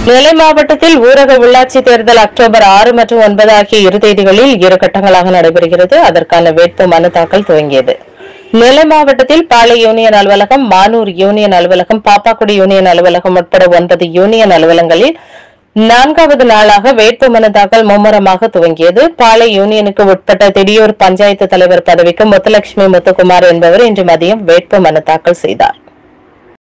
நெல்லை மாவட்டத்தில் ஊரக உள்ளாட்சி தேர்தல் அக்டோபர் 6 மற்றும் 9 ஆகிய இரு தேதிகளில் 2 கட்டங்களாக நடைபெறுகிறது. அதற்கான வேட்பு மனு தாக்கல் துவங்கியது. நெல்லை மாவட்டத்தில் பாளை யூனியன் அலுவலகம், மானூர் யூனியன் அலுவலகம், பாப்பாக்குடி யூனியன் அலுவலகம் உட்பட 9 யூனியன் அலுவலகங்களில் 4வது நாளாக வேட்பு மனு தாக்கல் மும்முரமாக துவங்கியது. பாளை யூனியனுக்கு உட்பட்ட திடியூர் பஞ்சாயத்து தலைவர் பதவிக்கு முத்துலட்சுமி முத்துக்குமார் என்பவர் இன்று மதியம் வேட்பு மனு தாக்கல் செய்தார்.